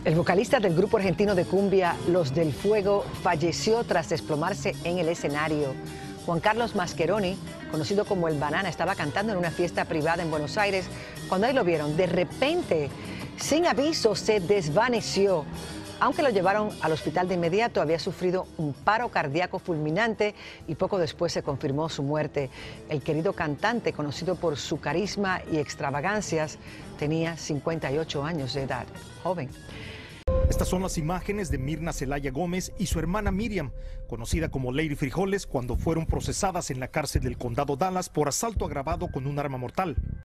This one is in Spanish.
El vocalista del grupo argentino de cumbia Los del Fuego falleció tras desplomarse en el escenario. Juan Carlos Mascheroni, conocido como El Banana, estaba cantando en una fiesta privada en Buenos Aires. Cuando ahí lo vieron, de repente, sin aviso, se desvaneció. Aunque lo llevaron al hospital de inmediato, había sufrido un paro cardíaco fulminante y poco después se confirmó su muerte. El querido cantante, conocido por su carisma y extravagancias, tenía 58 años de edad, joven. Estas son las imágenes de Mirna Celaya Gómez y su hermana Miriam, conocida como Lady Frijoles, cuando fueron procesadas en la cárcel del condado Dallas por asalto agravado con un arma mortal.